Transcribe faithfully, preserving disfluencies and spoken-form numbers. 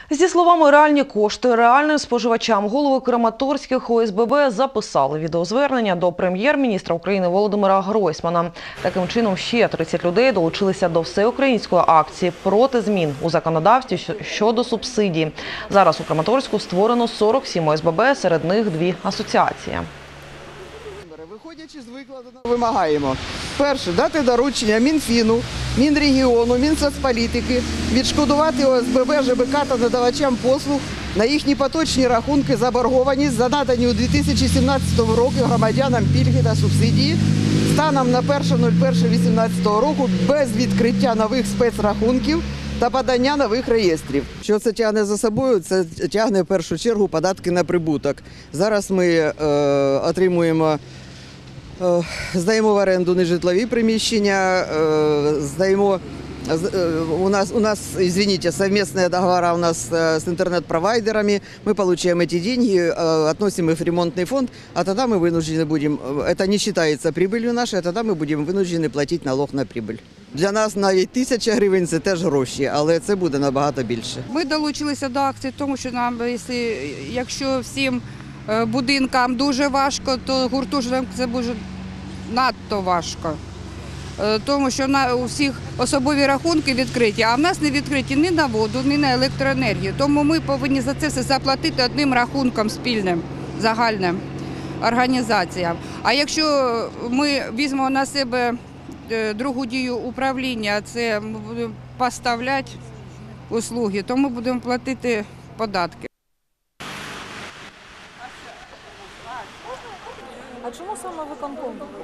Зі словами «реальні кошти реальним споживачам» голови краматорських О С Б Б записали відеозвернення до прем'єр-міністра України Володимира Гройсмана. Таким чином, ще тридцять людей долучилися до всеукраїнської акції проти змін у законодавстві щодо субсидій. Зараз у Краматорську створено сорок сім О С Б Б, серед них дві асоціації. Виходячи з викладеного, вимагаємо. Перше, дати доручення Мінфіну, Мінрегіону, Мінсоцполітики відшкодувати О С Б Б, Ж Б К та надавачам послуг на їхні поточні рахунки заборгованість за надані у дві тисячі сімнадцятому році громадянам пільги та субсидії станом на перше нуль перше дві тисячі вісімнадцятого року без відкриття нових спецрахунків та подання нових реєстрів. Що це тягне за собою? Це тягне в першу чергу податки на прибуток. Зараз ми е, отримуємо Здаємо в оренду нежитлові приміщення, здаємо, у нас, у нас, извините, совместные договора у нас с интернет-провайдерами, мы получаем эти деньги, относим их в ремонтный фонд, а тогда мы вынуждены будем, это не считается прибылью нашей, а тогда мы будем вынуждены платить налог на прибыль. Для нас навіть тисяча гривень – це теж гроші, але це буде набагато більше. Ми долучилися до акції, тому що нам, якщо всім будинкам дуже важко, то гуртожиткам це буде надто важко. Тому що у всіх особові рахунки відкриті, а в нас не відкриті ні на воду, ні на електроенергію. Тому ми повинні за це все заплатити одним рахунком спільним, загальним організаціям. А якщо ми візьмемо на себе другу дію управління, це ми будемо поставляти услуги, то ми будемо платити податки. А чому саме виконком?